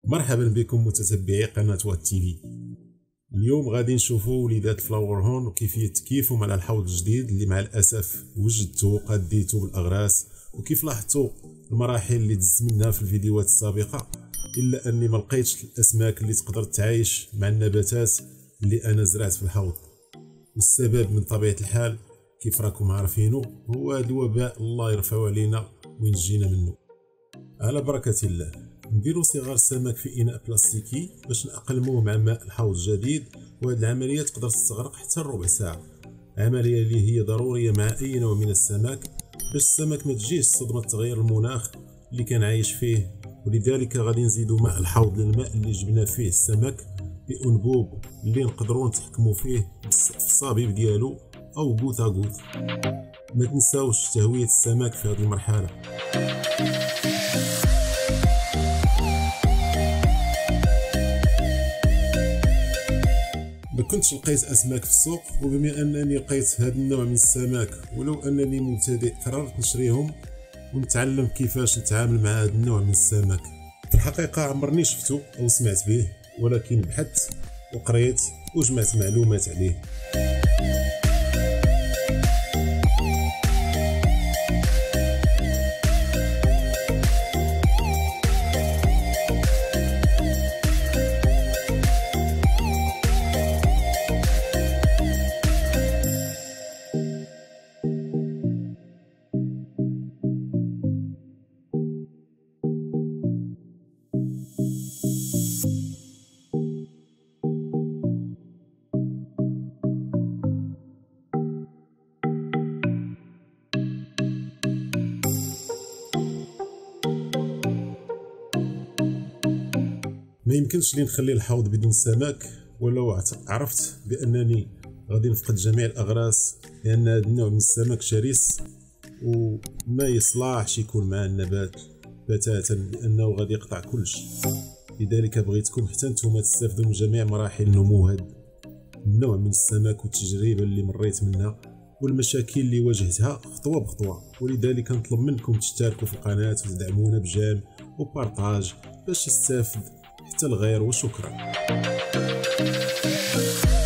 مرحبا بكم متتبعي قناة وات تيفي. اليوم غادي نشوفوا وليدات فلاور هورن وكيفية تكييفهم على الحوض الجديد اللي مع الاسف وجدته وقديته بالاغراس، وكيف لاحظتوا المراحل اللي دزت منها في الفيديوهات السابقة، الا اني ما لقيتش الاسماك اللي تقدر تعايش مع النباتات اللي انا زرعت في الحوض. والسبب من طبيعة الحال كيف راكم عارفينه هو هذا الوباء، الله يرفعه علينا وينجينا منه. على بركة الله نديرو صغار السمك في اناء بلاستيكي باش نأقلموه مع ماء الحوض الجديد، وهذه العمليه تقدر تستغرق حتى ربع ساعه، عمليه اللي هي ضروريه مع اي نوع من السمك باش السمك ما تجيش صدمه تغير المناخ اللي كان عايش فيه. ولذلك غادي نزيدو ماء الحوض للماء اللي جبنا فيه السمك بانبوب اللي نقدروا نتحكموا فيه بالصابيب ديالو او غوتا غوت. ما تنساوش تهويه السمك في هذه المرحله. ما كنتش لقيت اسماك في السوق، وبما انني لقيت هذا النوع من السمك ولو انني مبتدئ قررت نشريهم ونتعلم كيفاش نتعامل مع هذا النوع من السمك. في الحقيقه عمرني شفتو او سمعت به، ولكن بحثت وقريت وجمعت معلومات عليه. ما يمكنش لي نخلي الحوض بدون سمك، ولو عرفت بانني غادي نفقد جميع الاغراس، لان هذا النوع من السمك شرس وما يصلحش يكون مع النبات بتاتا، لانه غادي يقطع كل شيء. لذلك بغيتكم حتى نتوما تستافدوا من جميع مراحل نمو هذا النوع من السمك والتجربه اللي مريت منها والمشاكل اللي واجهتها خطوه بخطوه. ولذلك نطلب منكم تشتركوا في القناه وتدعمونا بجيم وبارطاج باش يستافد حتى الغير، وشكرا.